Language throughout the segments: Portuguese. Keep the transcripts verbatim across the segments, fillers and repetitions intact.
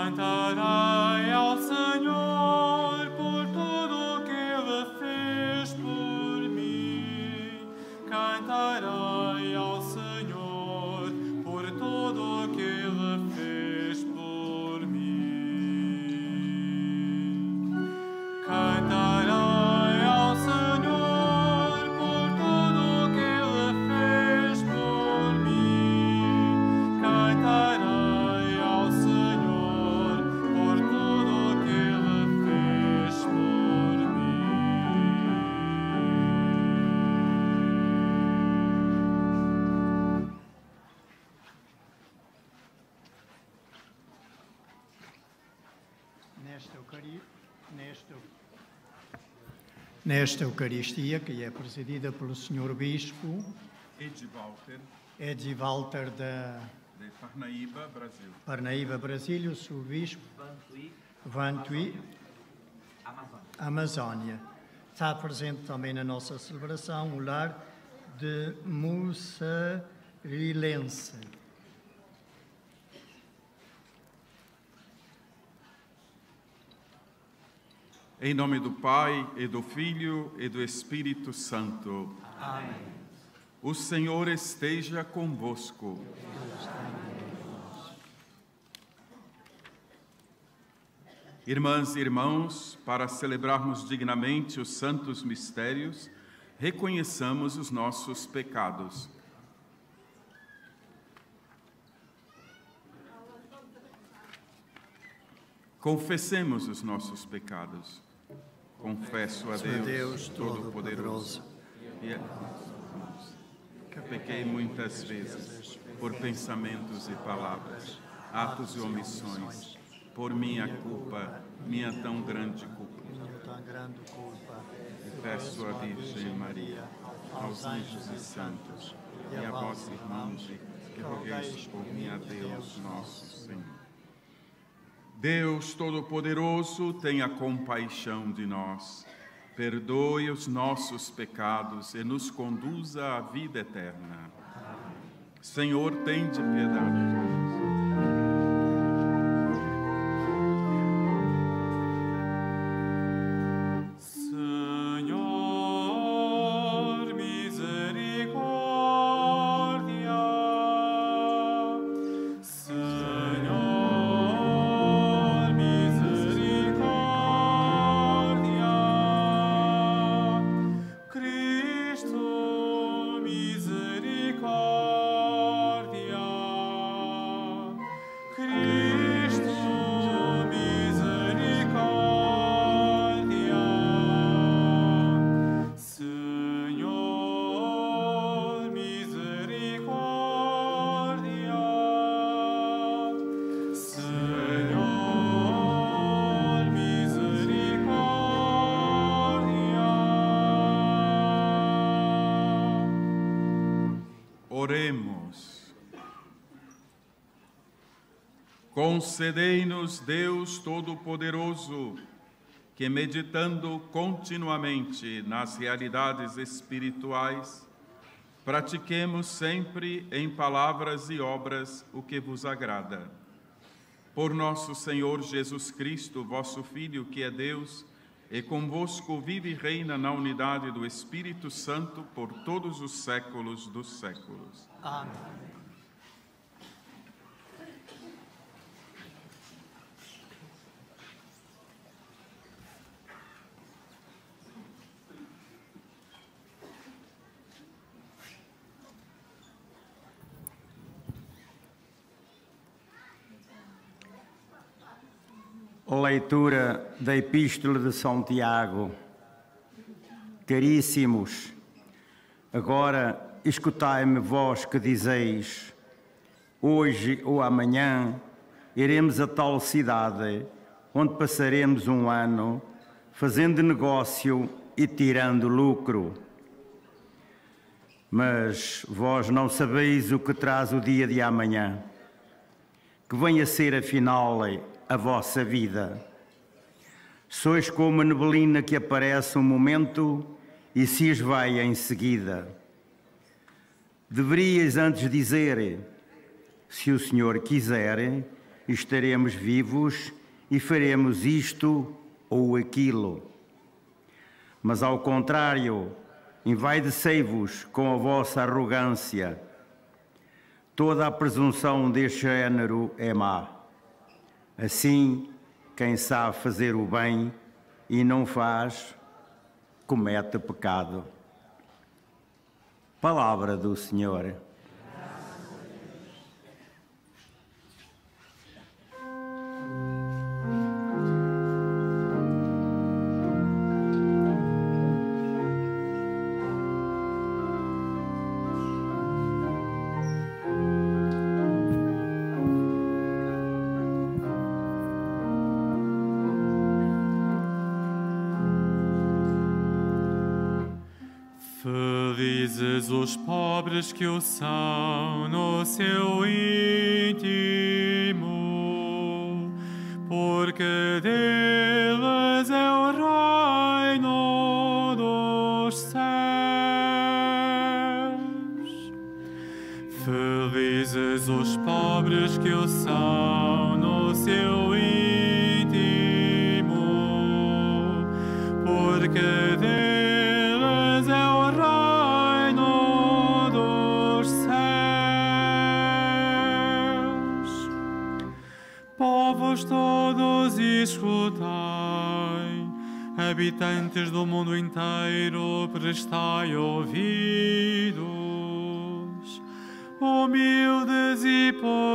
Cantarei ao Senhor por tudo o que Ele fez por mim. Cantarei ao Senhor por tudo o que Ele fez por mim. Cantarei ao Senhor por tudo o que Ele fez por mim. Cantarei ao Senhor por tudo o que Ele fez por mim. Nesta Eucaristia, nesta, nesta Eucaristia, que é presidida pelo senhor Bispo Edi Walter, Edi Walter da de Parnaíba, Brasil. Parnaíba, Brasil, o senhor Bispo Vantui, Amazónia. Está presente também na nossa celebração o lar de Mussarilense. Em nome do Pai, e do Filho, e do Espírito Santo. Amém. O Senhor esteja convosco. Irmãs e irmãos, para celebrarmos dignamente os santos mistérios, reconheçamos os nossos pecados. Confessemos os nossos pecados. Confesso a Deus, Deus Todo-Poderoso, e a- que pequei muitas vezes por pensamentos e palavras, atos e omissões, por minha culpa, minha tão grande culpa. Minha tão grande culpa. E peço à Virgem Maria, aos anjos e santos, e a vós, irmãos, que rogueis por mim a Deus nosso Senhor. Deus Todo-Poderoso, tenha compaixão de nós, perdoe os nossos pecados e nos conduza à vida eterna. Senhor, tende piedade de nós. Senhor, misericórdia. Senhor, misericórdia. Cristo, misericórdia. Cristo, misericórdia. Senhor, misericórdia. Senhor, misericórdia. Oremos. Concedei-nos, Deus Todo-Poderoso, que meditando continuamente nas realidades espirituais, pratiquemos sempre em palavras e obras o que vos agrada. Por nosso Senhor Jesus Cristo, vosso Filho, que é Deus, e convosco vive e reina na unidade do Espírito Santo por todos os séculos dos séculos. Amém. Leitura da Epístola de São Tiago. Caríssimos, agora escutai-me vós que dizeis: hoje ou amanhã iremos a tal cidade, onde passaremos um ano, fazendo negócio e tirando lucro. Mas vós não sabeis o que traz o dia de amanhã, que venha a ser afinal a vossa vida. Sois como a neblina que aparece um momento e se esvai em seguida. Deverias antes dizer: se o Senhor quiser, estaremos vivos e faremos isto ou aquilo. Mas, ao contrário, envaidecei-vos com a vossa arrogância. Toda a presunção deste género é má. Assim, quem sabe fazer o bem e não faz, comete pecado. Palavra do Senhor. Felizes os pobres que o são no seu íntimo, porque deles é o reino dos céus. Felizes os pobres que o são no seu íntimo, porque deles todos escutai, habitantes do mundo inteiro, prestai ouvidos, humildes e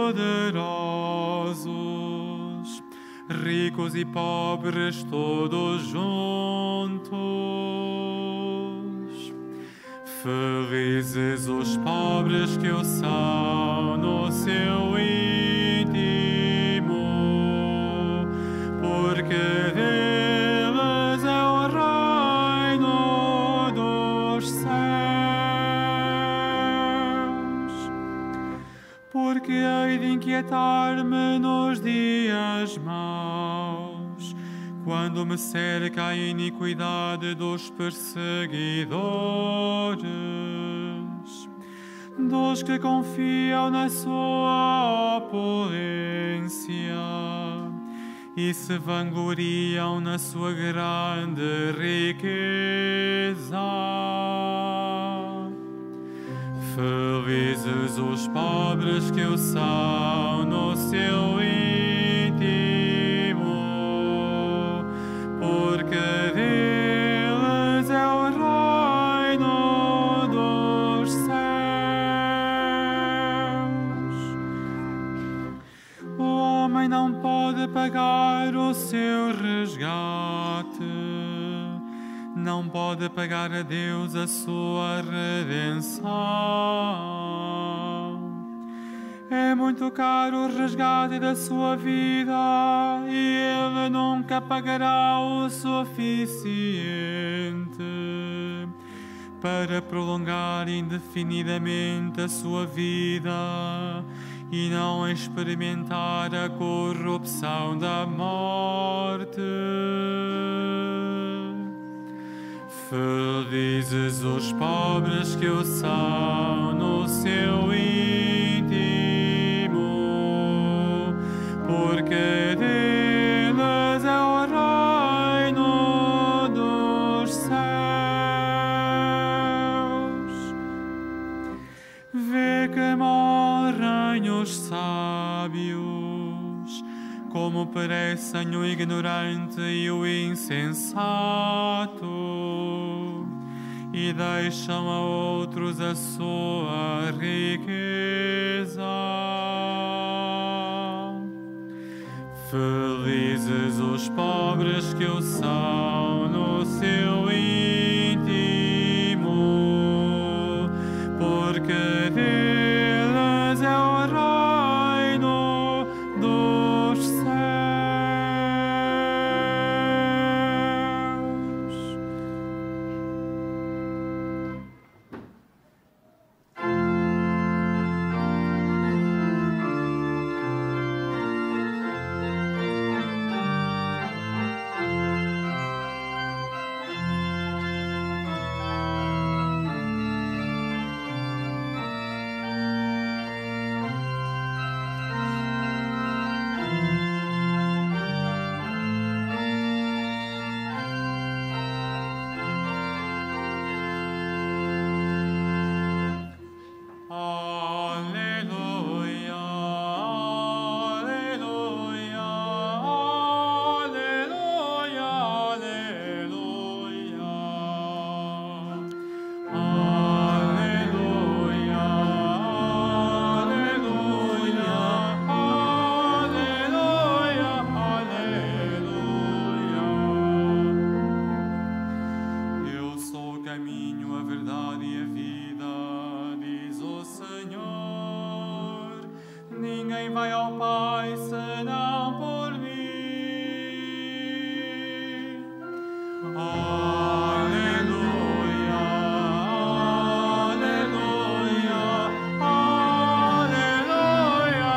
poderosos, ricos e pobres, todos juntos. Felizes os pobres que o são no seu porque deles é o reino dos céus. Porque hei de inquietar-me nos dias maus, quando me cerca a iniquidade dos perseguidores, dos que confiam na sua opulência e se vangloriam na sua grande riqueza. Felizes os pobres que o são no seu íntimo, porque deles é o reino dos céus. O homem não pode pagar o seu resgate, não pode pagar a Deus a sua redenção. É muito caro o resgate da sua vida e Ele nunca pagará o suficiente para prolongar indefinidamente a sua vida e não experimentar a corrupção da morte. Felizes os pobres que o são no seu íntimo, porque deles é o reino dos céus. Vê que morrem os sábios, como perecem o ignorante e o insensato, e deixam a outros a sua riqueza. Felizes os pobres que o são no seu íntimo, porque deles é o reino dos céus. caminho, a verdade e a vida, diz o Senhor. Ninguém vai ao Pai senão por mim. Aleluia, aleluia, aleluia,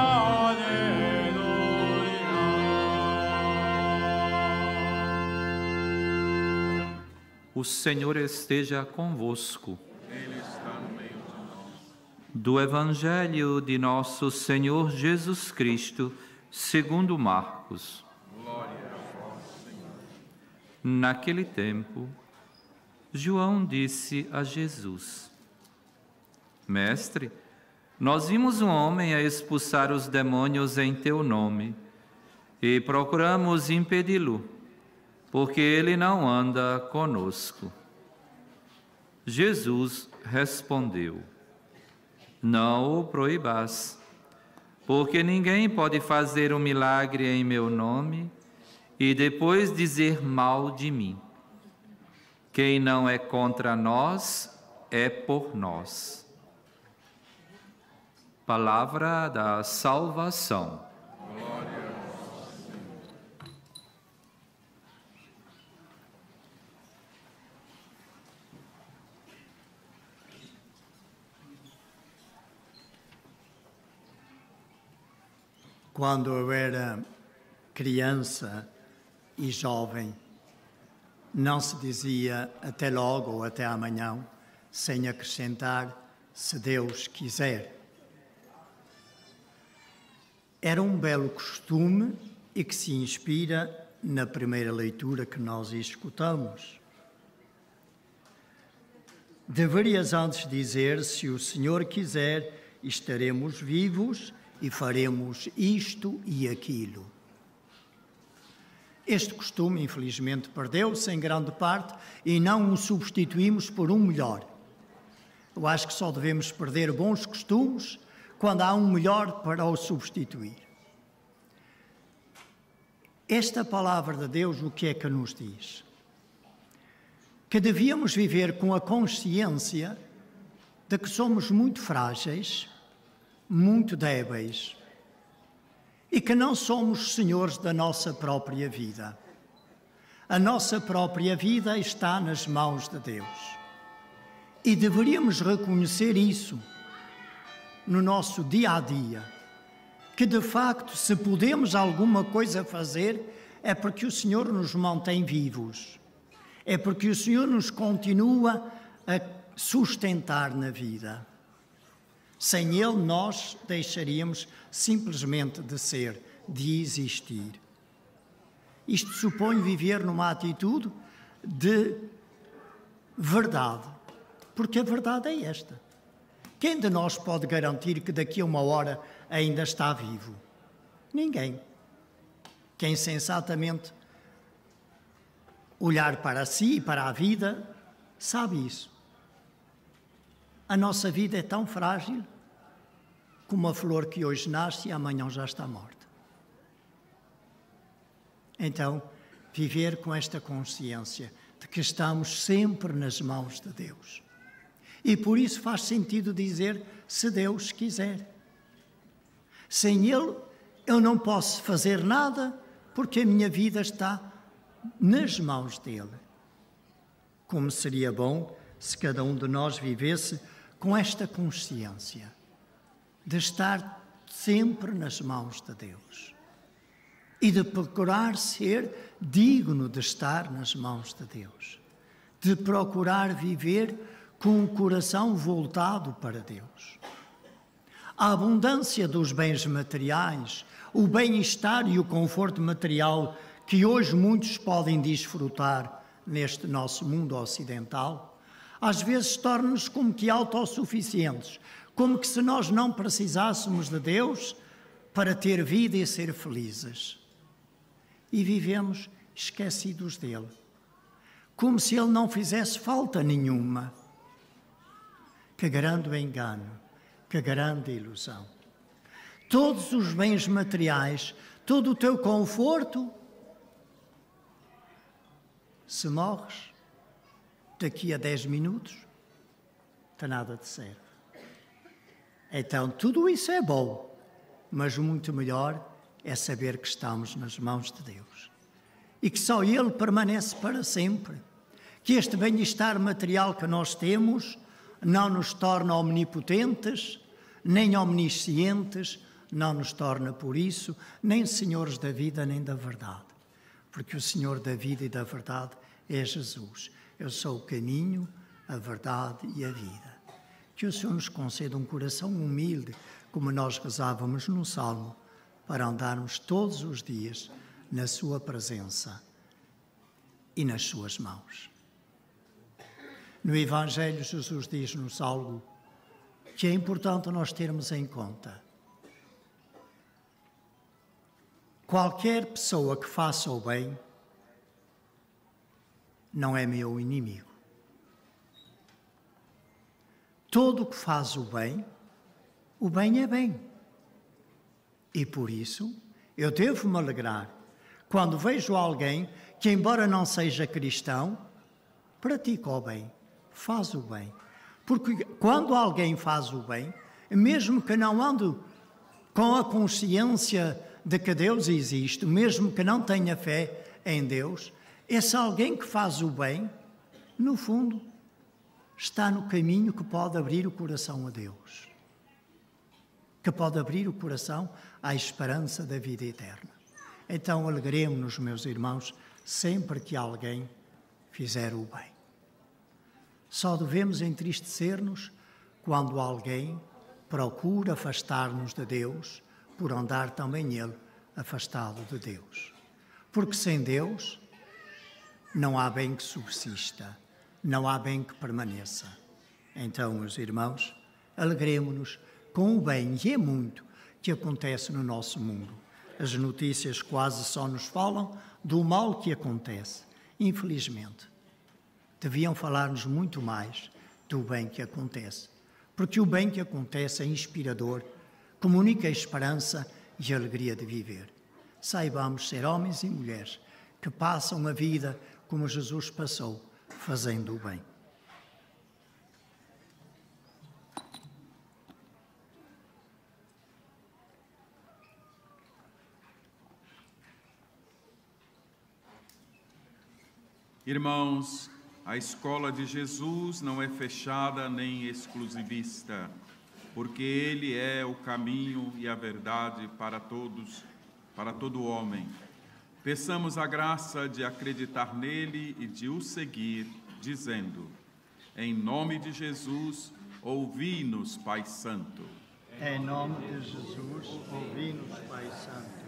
aleluia. O Senhor esteja convosco. Ele está no meio de nós. Do Evangelho de nosso Senhor Jesus Cristo, segundo Marcos. Glória a vós, Senhor. Naquele tempo, João disse a Jesus: Mestre, nós vimos um homem a expulsar os demônios em teu nome e procuramos impedi-lo, porque ele não anda conosco. Jesus respondeu: Não o proibas, porque ninguém pode fazer um milagre em meu nome e depois dizer mal de mim. Quem não é contra nós é por nós. Palavra da salvação. Quando eu era criança e jovem, não se dizia até logo ou até amanhã, sem acrescentar, se Deus quiser. Era um belo costume e que se inspira na primeira leitura que nós escutamos. Deverias antes dizer, se o Senhor quiser, estaremos vivos e faremos isto e aquilo. Este costume, infelizmente, perdeu-se em grande parte e não o substituímos por um melhor. Eu acho que só devemos perder bons costumes quando há um melhor para o substituir. Esta palavra de Deus, o que é que nos diz? Que devíamos viver com a consciência de que somos muito frágeis, muito débeis, e que não somos senhores da nossa própria vida. A nossa própria vida está nas mãos de Deus. E deveríamos reconhecer isso no nosso dia a dia, que de facto, se podemos alguma coisa fazer, é porque o Senhor nos mantém vivos, é porque o Senhor nos continua a sustentar na vida. Sem Ele, nós deixaríamos simplesmente de ser, de existir. Isto supõe viver numa atitude de verdade, porque a verdade é esta. Quem de nós pode garantir que daqui a uma hora ainda está vivo? Ninguém. Quem sensatamente olhar para si e para a vida, sabe isso. A nossa vida é tão frágil como a flor que hoje nasce e amanhã já está morta. Então, viver com esta consciência de que estamos sempre nas mãos de Deus. E por isso faz sentido dizer, se Deus quiser. Sem Ele, eu não posso fazer nada, porque a minha vida está nas mãos dEle. Como seria bom se cada um de nós vivesse com esta consciência de estar sempre nas mãos de Deus e de procurar ser digno de estar nas mãos de Deus, de procurar viver com o coração voltado para Deus. A abundância dos bens materiais, o bem-estar e o conforto material que hoje muitos podem desfrutar neste nosso mundo ocidental, às vezes torna-nos como que autossuficientes, como que se nós não precisássemos de Deus para ter vida e ser felizes. E vivemos esquecidos dEle, como se Ele não fizesse falta nenhuma. Que grande engano, que grande ilusão. Todos os bens materiais, todo o teu conforto, se morres, daqui a dez minutos, de nada te serve. Então, tudo isso é bom, mas muito melhor é saber que estamos nas mãos de Deus e que só Ele permanece para sempre, que este bem-estar material que nós temos não nos torna omnipotentes, nem omniscientes, não nos torna, por isso, nem senhores da vida nem da verdade, porque o Senhor da vida e da verdade é Jesus. Eu sou o caminho, a verdade e a vida. Que o Senhor nos conceda um coração humilde, como nós rezávamos no Salmo, para andarmos todos os dias na sua presença e nas suas mãos. No Evangelho, Jesus diz-nos algo que é importante nós termos em conta. Qualquer pessoa que faça o bem não é meu inimigo. Todo o que faz o bem, o bem é bem. E por isso, eu devo me alegrar quando vejo alguém que, embora não seja cristão, pratica o bem, faz o bem. Porque quando alguém faz o bem, mesmo que não ande com a consciência de que Deus existe, mesmo que não tenha fé em Deus, esse alguém que faz o bem, no fundo, está no caminho que pode abrir o coração a Deus, que pode abrir o coração à esperança da vida eterna. Então, alegremos-nos, meus irmãos, sempre que alguém fizer o bem. Só devemos entristecer-nos quando alguém procura afastar-nos de Deus, por andar também ele afastado de Deus. Porque sem Deus não há bem que subsista, não há bem que permaneça. Então, meus irmãos, alegremo-nos com o bem, e é muito, que acontece no nosso mundo. As notícias quase só nos falam do mal que acontece, infelizmente. Deviam falar-nos muito mais do bem que acontece, porque o bem que acontece é inspirador, comunica a esperança e a alegria de viver. Saibamos ser homens e mulheres que passam a vida como Jesus passou, fazendo o bem. Irmãos, a escola de Jesus não é fechada nem exclusivista, porque Ele é o caminho e a verdade para todos, para todo homem. Peçamos a graça de acreditar nele e de o seguir, dizendo: em nome de Jesus, ouvi-nos, Pai Santo. Em nome de Jesus, ouvi-nos, Pai Santo.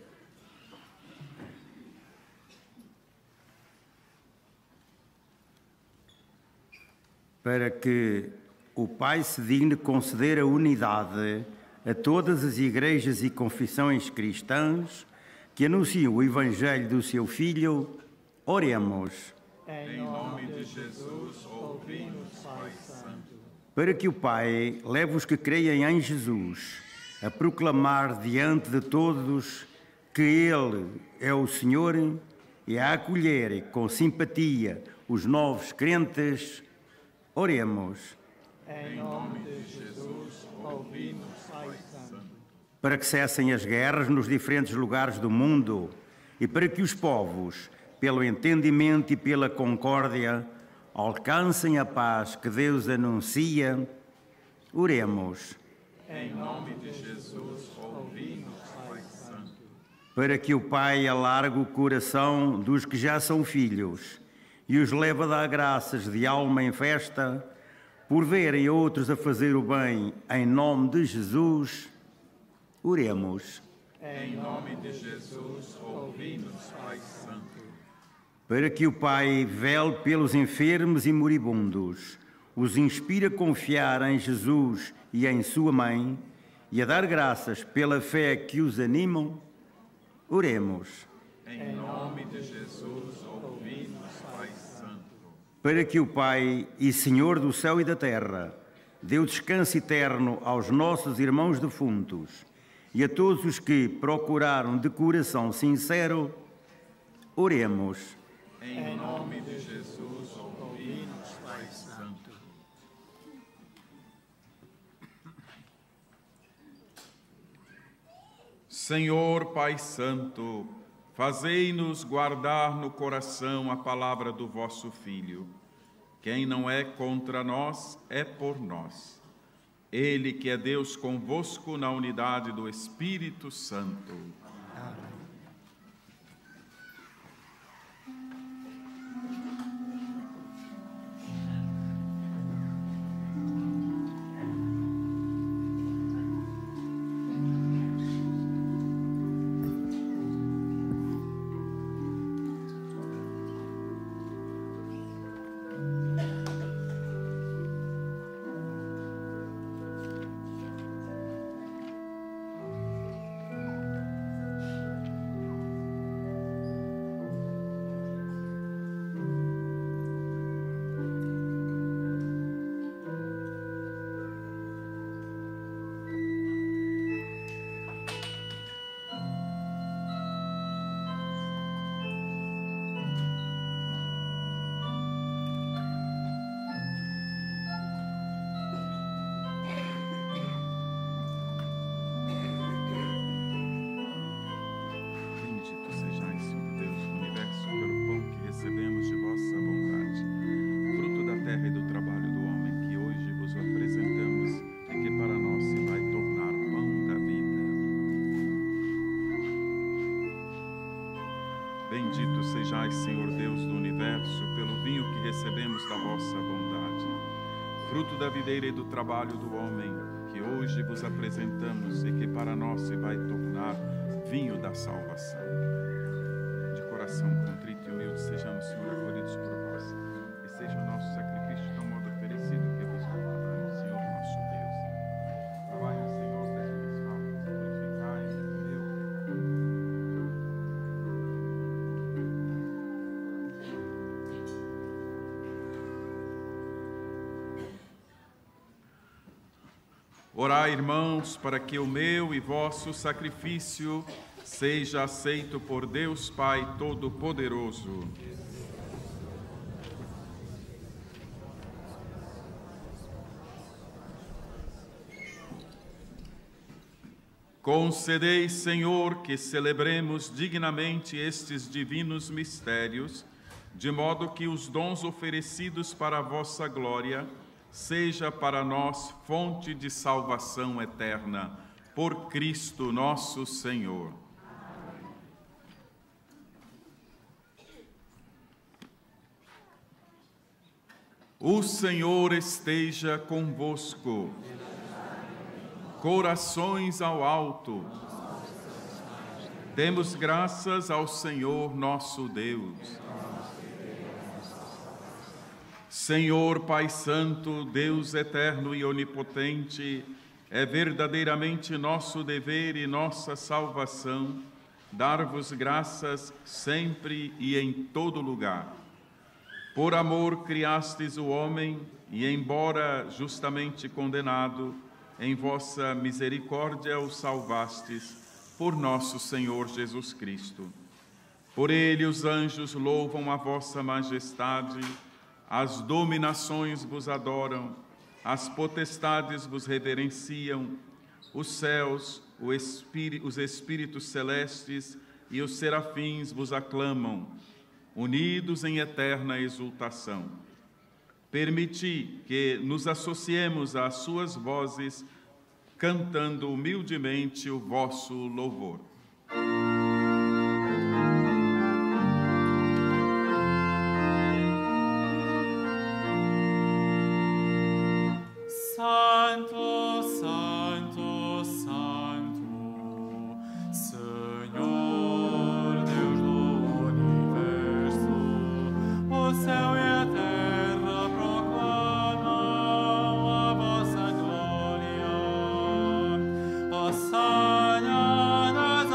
Para que o Pai se digne conceder a unidade a todas as igrejas e confissões cristãs que anunciam o Evangelho do seu Filho, oremos. Em nome de Jesus, ouvi-nos, Pai Santo. Para que o Pai leve os que creem em Jesus a proclamar diante de todos que Ele é o Senhor e a acolher com simpatia os novos crentes, oremos. Em nome de Jesus, ouvi-nos, Pai Santo. Para que cessem as guerras nos diferentes lugares do mundo e para que os povos, pelo entendimento e pela concórdia, alcancem a paz que Deus anuncia, oremos. Em nome de Jesus, ouvi-nos, Pai Santo. Para que o Pai alargue o coração dos que já são filhos e os leve a dar graças de alma em festa, por verem outros a fazer o bem em nome de Jesus, oremos. Em nome de Jesus, ouvi-nos, Pai Santo. Para que o Pai vele pelos enfermos e moribundos, os inspire a confiar em Jesus e em sua mãe e a dar graças pela fé que os animam, oremos. Em nome de Jesus, ouvi-nos, Pai Santo. Para que o Pai e Senhor do céu e da terra dê o descanso eterno aos nossos irmãos defuntos e a todos os que procuraram de coração sincero, oremos. Em nome de Jesus, ouvi-nos, Pai Santo. Senhor Pai Santo, fazei-nos guardar no coração a palavra do vosso Filho. Quem não é contra nós, é por nós. Ele que é Deus convosco na unidade do Espírito Santo. Amém. Bendito sejais, Senhor Deus do universo, pelo vinho que recebemos da vossa bondade. Fruto da videira e do trabalho do homem, que hoje vos apresentamos e que para nós se vai tornar vinho da salvação. De coração contrito e humilde, sejamos, Senhor, acolhidos por vós, e seja o nosso sacrifício de tal modo oferecido que vos agradamos, Senhor nosso Deus. Trabalho, Senhor, destes fatos, purificai meu. Orai, irmãos, para que o meu e vosso sacrifício seja aceito por Deus Pai Todo-Poderoso. Concedei, Senhor, que celebremos dignamente estes divinos mistérios, de modo que os dons oferecidos para a vossa glória seja para nós fonte de salvação eterna, por Cristo nosso Senhor. O Senhor esteja convosco. Corações ao alto. Demos graças ao Senhor nosso Deus. Senhor Pai Santo, Deus eterno e onipotente, é verdadeiramente nosso dever e nossa salvação dar-vos graças sempre e em todo lugar. Por amor criastes o homem e, embora justamente condenado, em vossa misericórdia o salvastes por nosso Senhor Jesus Cristo. Por ele os anjos louvam a vossa majestade, as dominações vos adoram, as potestades vos reverenciam, os céus, os espíritos celestes e os serafins vos aclamam, unidos em eterna exultação. Permiti que nos associemos às suas vozes, cantando humildemente o vosso louvor. Santo, Santo, Santo, Senhor Deus do universo, o céu e a terra proclamam a vossa glória. Hosana nas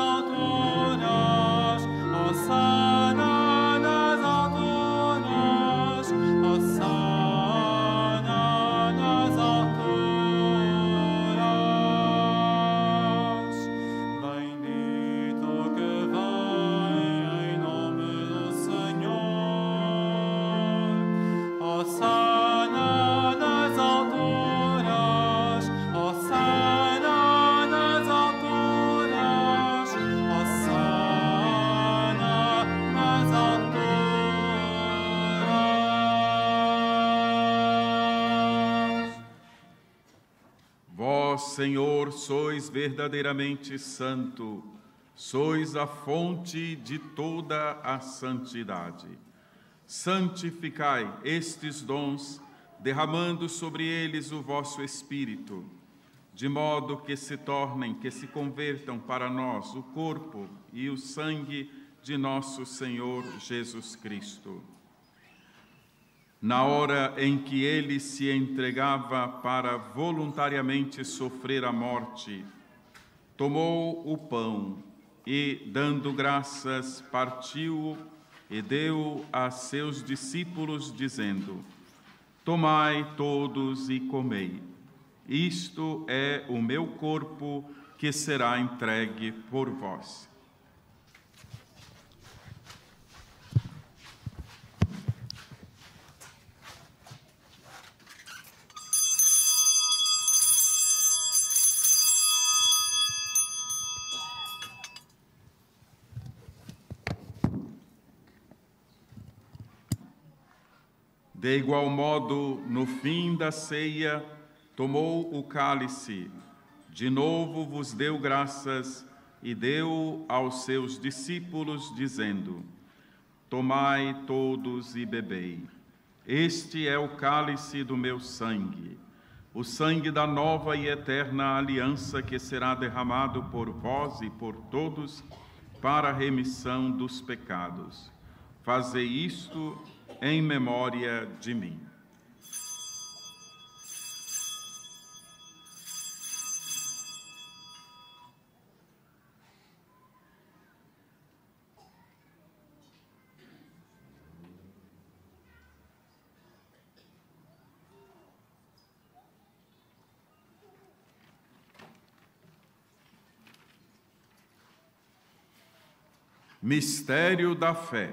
Vós, Senhor, sois verdadeiramente santo, sois a fonte de toda a santidade. Santificai estes dons, derramando sobre eles o vosso Espírito, de modo que se tornem, que se convertam para nós o corpo e o sangue de nosso Senhor Jesus Cristo. Na hora em que ele se entregava para voluntariamente sofrer a morte, tomou o pão e, dando graças, partiu-o e deu a seus discípulos, dizendo: Tomai todos e comei. Isto é o meu corpo que será entregue por vós. De igual modo, no fim da ceia, tomou o cálice, de novo vos deu graças e deu aos seus discípulos, dizendo: Tomai todos e bebei. Este é o cálice do meu sangue, o sangue da nova e eterna aliança que será derramado por vós e por todos para a remissão dos pecados. Fazei isto em memória de mim. Mistério da fé.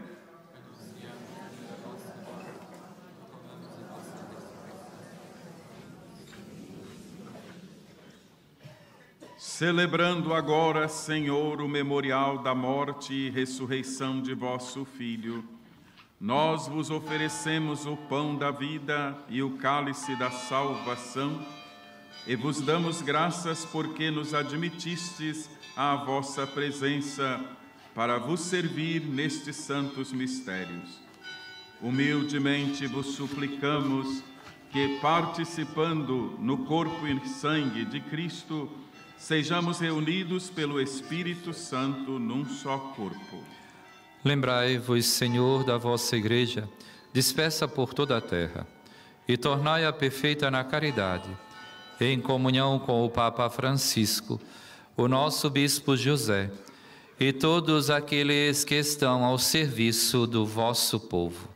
Celebrando agora, Senhor, o memorial da morte e ressurreição de vosso Filho, nós vos oferecemos o pão da vida e o cálice da salvação, e vos damos graças porque nos admitistes à vossa presença para vos servir nestes santos mistérios. Humildemente vos suplicamos que, participando no corpo e sangue de Cristo, sejamos reunidos pelo Espírito Santo num só corpo. Lembrai-vos, Senhor, da vossa Igreja, dispersa por toda a terra, e tornai-a perfeita na caridade, em comunhão com o Papa Francisco, o nosso Bispo José, e todos aqueles que estão ao serviço do vosso povo.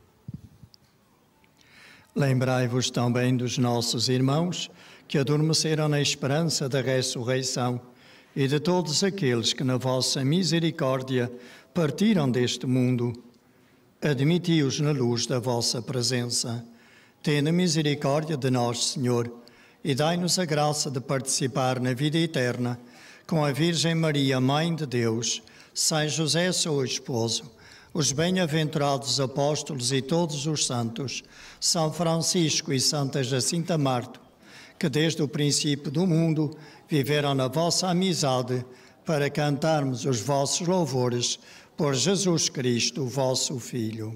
Lembrai-vos também dos nossos irmãos que adormeceram na esperança da ressurreição e de todos aqueles que na vossa misericórdia partiram deste mundo. Admiti-os na luz da vossa presença. Tende misericórdia de nós, Senhor, e dai-nos a graça de participar na vida eterna com a Virgem Maria, Mãe de Deus, São José, seu esposo, os bem-aventurados apóstolos e todos os santos, São Francisco e Santa Jacinta Marto, que desde o princípio do mundo viveram na vossa amizade, para cantarmos os vossos louvores por Jesus Cristo, vosso Filho.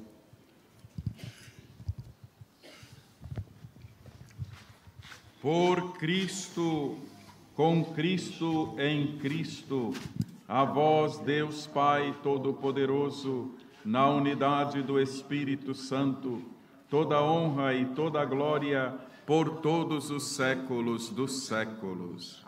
Por Cristo, com Cristo, em Cristo, a vós, Deus Pai Todo-Poderoso, na unidade do Espírito Santo, toda honra e toda glória por todos os séculos dos séculos.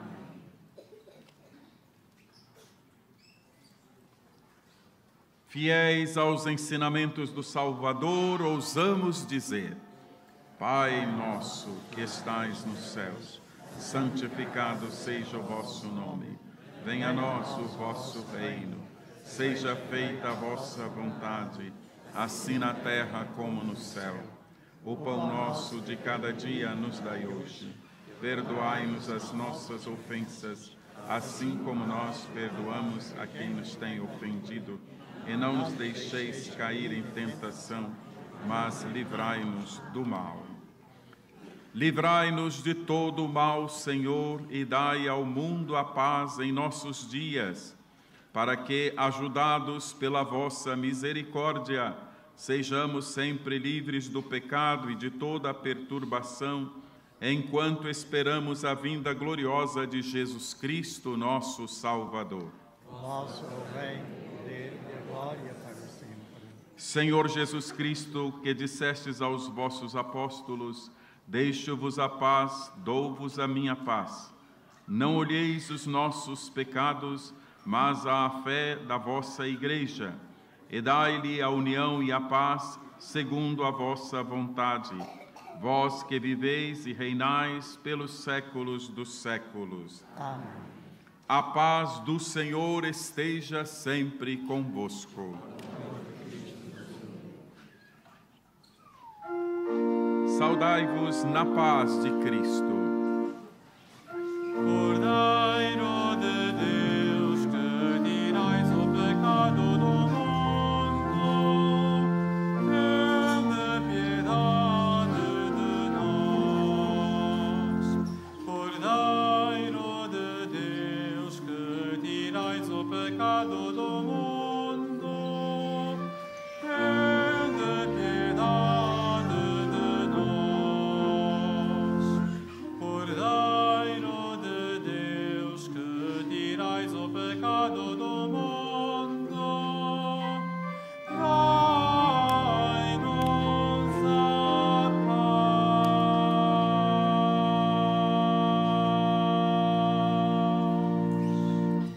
Fiéis aos ensinamentos do Salvador, ousamos dizer: Pai nosso que estais nos céus, santificado seja o vosso nome. Venha a nós o vosso reino. Seja feita a vossa vontade, assim na terra como no céu. O pão nosso de cada dia nos dai hoje. Perdoai-nos as nossas ofensas, assim como nós perdoamos a quem nos tem ofendido. E não nos deixeis cair em tentação, mas livrai-nos do mal. Livrai-nos de todo o mal, Senhor, e dai ao mundo a paz em nossos dias, para que, ajudados pela vossa misericórdia, sejamos sempre livres do pecado e de toda a perturbação, enquanto esperamos a vinda gloriosa de Jesus Cristo, nosso Salvador. Vosso é o reino, o poder e a glória para sempre. Senhor Jesus Cristo, que dissestes aos vossos apóstolos: deixo-vos a paz, dou-vos a minha paz. Não olheis os nossos pecados, mas a fé da vossa Igreja, e dai-lhe a união e a paz, segundo a vossa vontade. Vós que viveis e reinais pelos séculos dos séculos. Amém. A paz do Senhor esteja sempre convosco. Saudai-vos na paz de Cristo. Cordeiro de Deus, que tirais o pecado do mundo, tende piedade de nós. Cordeiro de Deus, que tirais o pecado do mundo, tende piedade de nós. Cordeiro de Deus, que tirais o pecado do mundo, dai-nos a paz.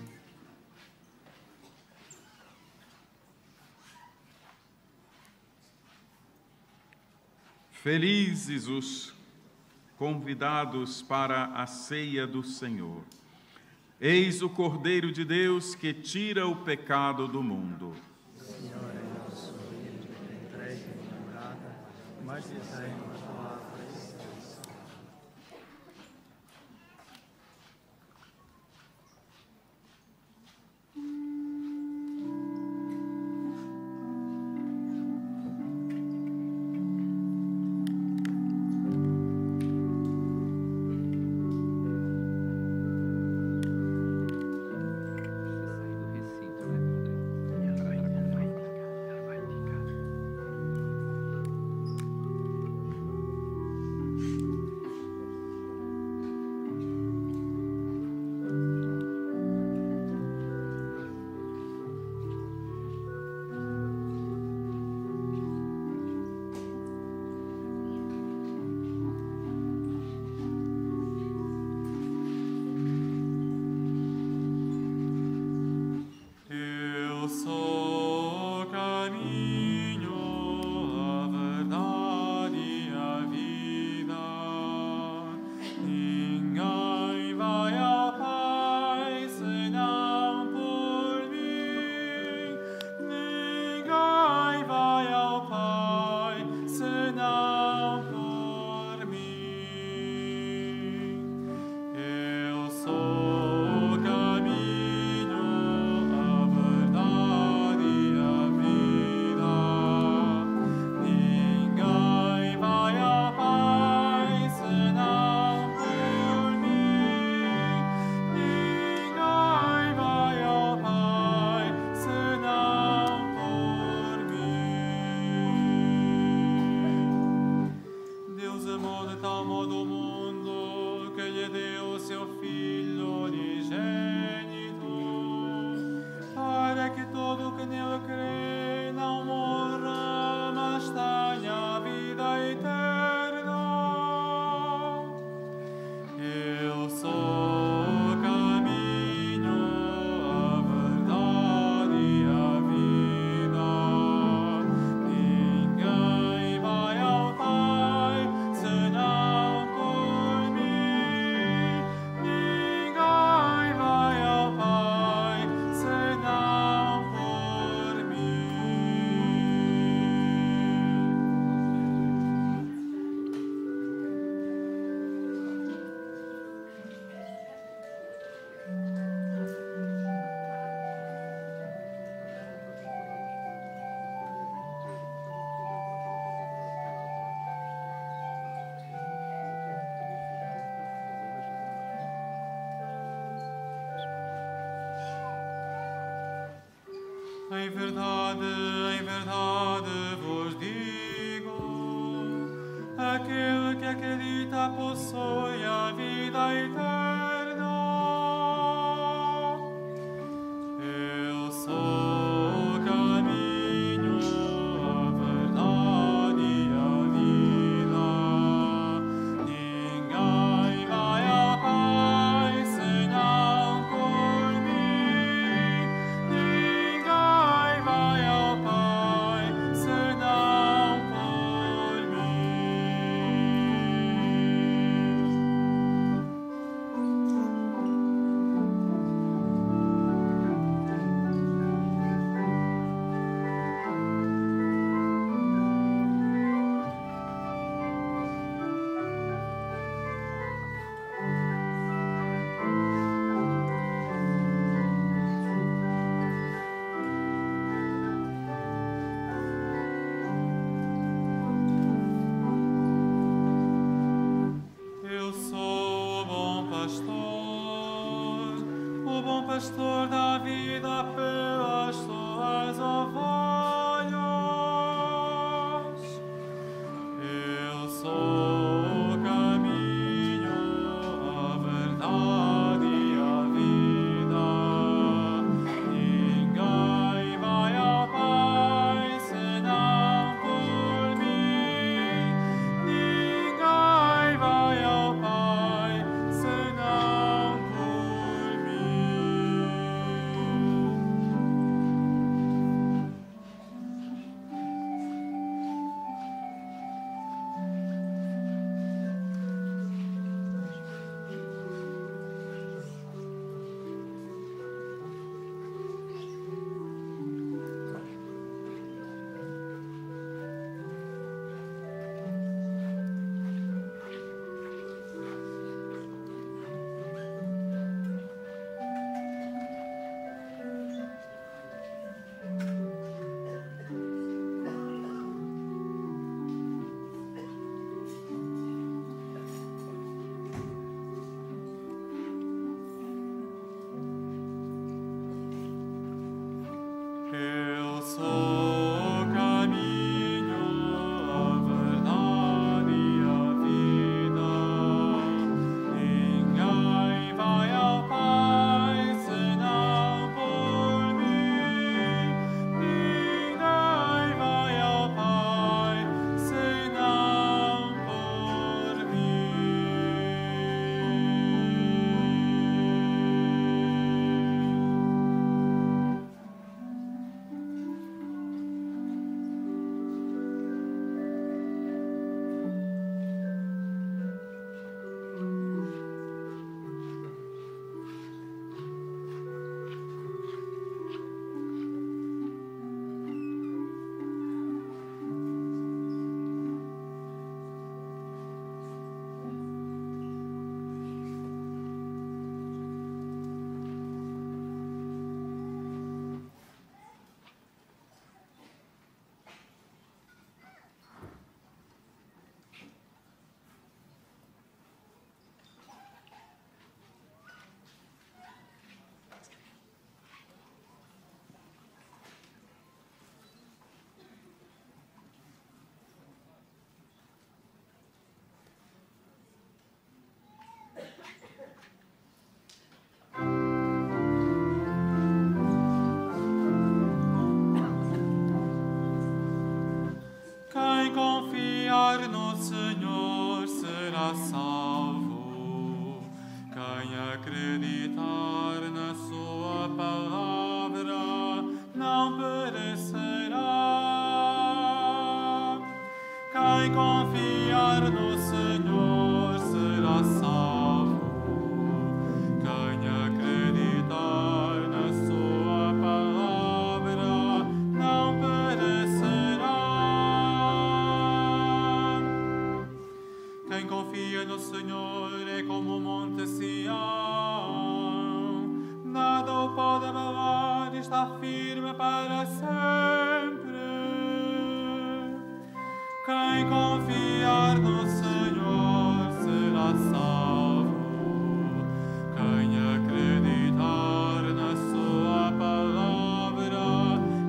Felizes os convidados para a ceia do Senhor. Eis o Cordeiro de Deus que tira o pecado do mundo. Senhor, é nosso vídeo, entregue e morada, mas dizei uma palavra e será. Eu sou o caminho, a verdade e a vida. Ninguém vai ao Pai senão por mim. Ninguém vai ao Pai senão por mim. Eu sou o caminho, a verdade e a vida. Ninguém vai ao Pai senão por mim. Ninguém vai ao Pai senão por mim. Deus amou de tal modo o mundo que lhe deu o seu Filho unigênito, para que todo o que nele crê não morra, mas tenha a vida eterna. Eu sou o caminho, a verdade e a vida. Ninguém vai ao Pai senão por mim. Ninguém vai ao Pai senão por mim. Em verdade, em verdade vos digo, aquele que acredita possui a vida eterna. Eu sou o caminho, a verdade e a vida. Ninguém vai ao Pai senão por mim. Ninguém vai ao Pai senão por mim. Eu sou o bom pastor, o bom pastor dá vida pelas suas ovelhas. Eu sou o caminho, a verdade e a vida. Ninguém vai ao Pai senão por mim. Ninguém vai ao Pai senão por mim. Eu sou o caminho, a verdade e a vida. Ninguém vai ao Pai senão por mim. Ninguém vai ao Pai senão por mim. Quem confiar no Senhor será salvo. Quem acreditar na sua palavra não perecerá. Quem confiar no Senhor será salvo. Quem acreditar na sua palavra não perecerá. Quem confia no Senhor é como o monte Sião, nada o pode abalar, está firme para sempre. Quem confiar no Senhor será salvo. Quem acreditar na sua palavra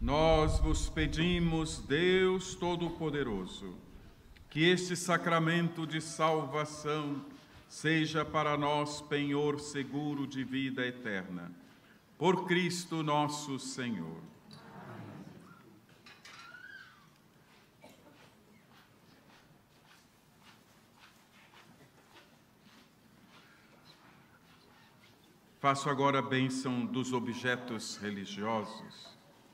Nós vos pedimos, Deus Todo-Poderoso, que este sacramento de salvação seja para nós penhor seguro de vida eterna. Por Cristo nosso Senhor. Faço agora a bênção dos objetos religiosos.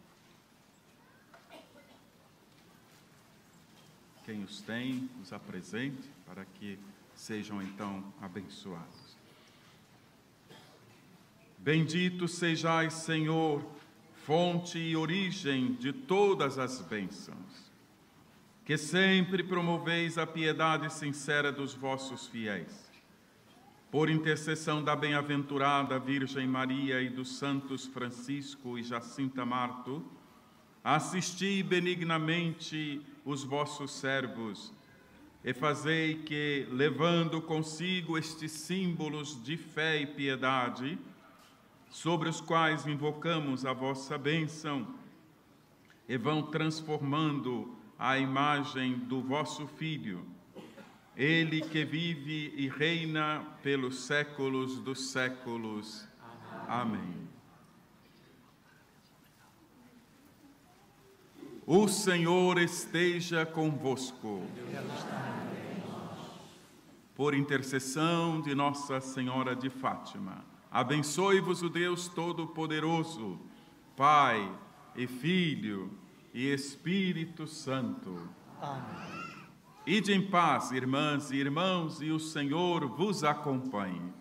Quem os tem, os apresente para que sejam então abençoados. Bendito sejais, Senhor, fonte e origem de todas as bênçãos, que sempre promoveis a piedade sincera dos vossos fiéis. Por intercessão da bem-aventurada Virgem Maria e dos santos Francisco e Jacinta Marto, assisti benignamente os vossos servos e fazei que, levando consigo estes símbolos de fé e piedade, sobre os quais invocamos a vossa bênção, e vão transformando a imagem do vosso Filho, Ele que vive e reina pelos séculos dos séculos. Amém. O Senhor esteja convosco. Por intercessão de Nossa Senhora de Fátima, abençoe-vos o Deus Todo-Poderoso, Pai e Filho e Espírito Santo. Amém. Ide em paz, irmãs e irmãos, e o Senhor vos acompanhe.